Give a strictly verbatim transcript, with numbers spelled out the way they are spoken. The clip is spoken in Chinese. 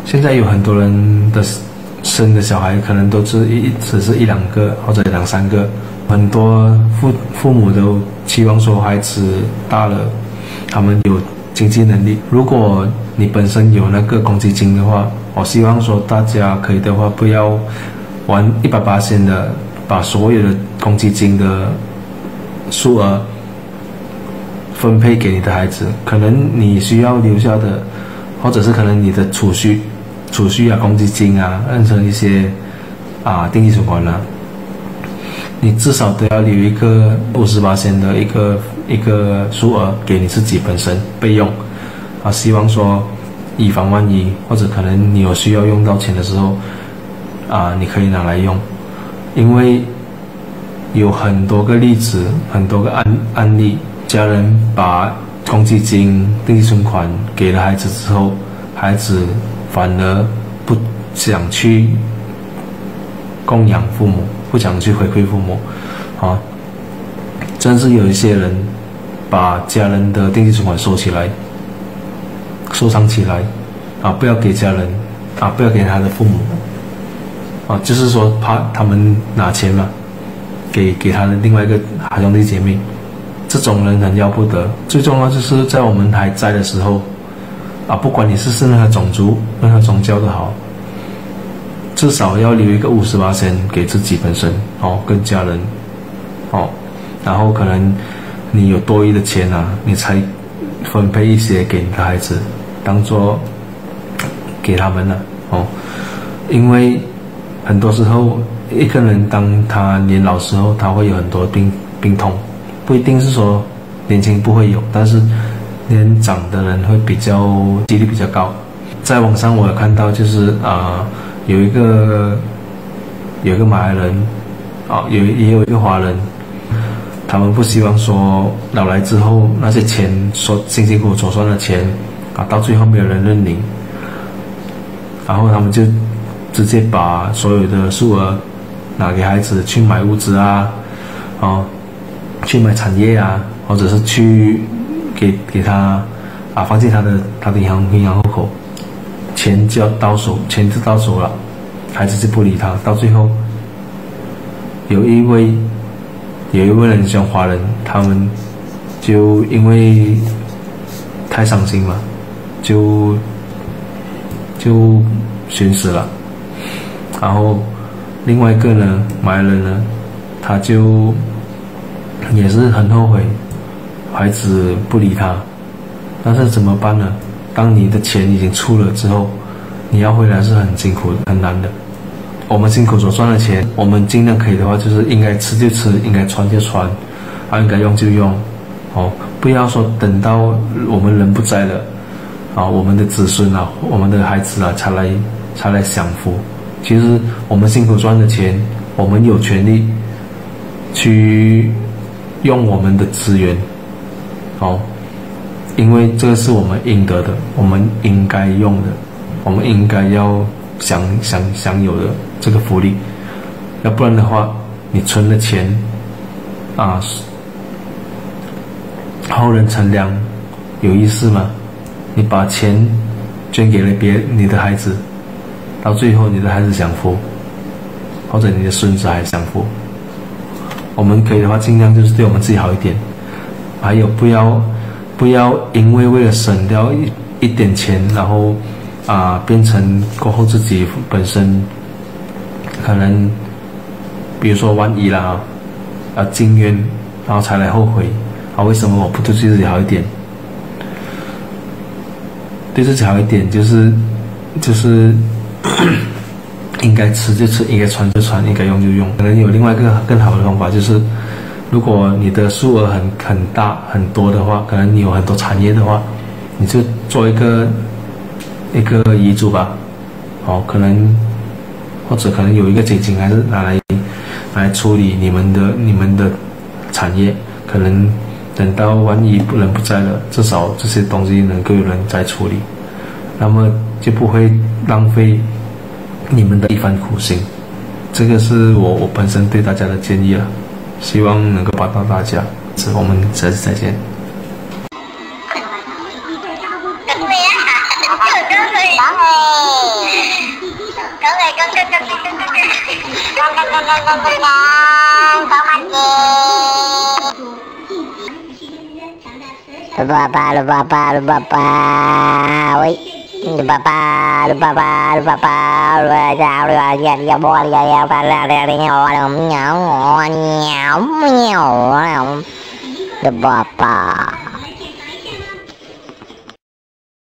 现在有很多人的生的小孩可能都是一只是一两个或者两三个，很多父父母都期望说孩子大了，他们有经济能力。如果你本身有那个公积金的话，我希望说大家可以的话，不要玩一百八十的把所有的公积金的数额分配给你的孩子，可能你需要留下的，或者是可能你的储蓄、储蓄啊、公积金啊，认成一些啊定期存款啊，你至少都要留一个五十八千的一个一个数额给你自己本身备用啊，希望说以防万一，或者可能你有需要用到钱的时候啊，你可以拿来用，因为有很多个例子，很多个案案例。家人把公积金、定期存款给了孩子之后，孩子反而不想去供养父母，不想去回馈父母，啊，真是有一些人把家人的定期存款收起来，收藏起来，啊，不要给家人，啊，不要给他的父母，啊，就是说怕他们拿钱嘛，给给他的另外一个好兄弟姐妹。这种人很要不得。最重要就是在我们还在的时候，啊，不管你是是任何种族、任何宗教都好，至少要留一个五十八千给自己本身哦，跟家人哦，然后可能你有多余的钱啊，你才分配一些给你的孩子，当做给他们了哦，因为很多时候一个人当他年老时候，他会有很多病病痛。不一定是说年轻不会有，但是年长的人会比较几率比较高。在网上我有看到，就是啊、呃、有一个有一个马来人啊、哦，有也有一个华人，他们不希望说老来之后那些钱所辛辛苦苦所赚的钱啊，到最后没有人认领，然后他们就直接把所有的数额拿给孩子去买物资啊，哦。去买产业啊，或者是去给给他啊放进他的他的银行银行户口，钱就要到手，钱就到手了，孩子就不理他，到最后有一位有一位人像华人，他们就因为太伤心了，就就寻死了，然后另外一个呢，马来人呢，他就也是很后悔，孩子不理他，但是怎么办呢？当你的钱已经出了之后，你要回来是很辛苦的，很难的。我们辛苦所赚的钱，我们尽量可以的话，就是应该吃就吃，应该穿就穿，啊，应该用就用，哦，不要说等到我们人不在了，啊，我们的子孙啊，我们的孩子啊，才来才来享福。其实我们辛苦赚的钱，我们有权利去用我们的资源，哦，因为这个是我们应得的，我们应该用的，我们应该要享享享有的这个福利，要不然的话，你存的钱啊，后人乘凉，有意思吗？你把钱捐给了别你的孩子，到最后你的孩子享福，或者你的孙子还享福。我们可以的话，尽量就是对我们自己好一点，还有不要不要因为为了省掉一一点钱，然后啊变成过后自己本身可能，比如说万一啦，啊经冤，然后才来后悔啊，为什么我不对自己好一点？对自己好一点，就是就是应该吃就吃，应该穿就穿，应该用就用。可能有另外一个更好的方法，就是如果你的数额很很大很多的话，可能你有很多产业的话，你就做一个一个遗嘱吧，哦，可能或者可能有一个基金，还是拿来拿来处理你们的你们的产业，可能等到万一不人不在了，至少这些东西能够有人在处理，那么就不会浪费你们的一番苦心。这个是我我本身对大家的建议了，希望能够帮到大家。我们下次再见。 对呀，就就是。 Lupa lupa lupa lupa lupa, woi, lupa lupa lupa lupa lupa lupa, lupa lupa dia dia boleh dia dia pada dia dia orang nyau nyau nyau, lupa lupa.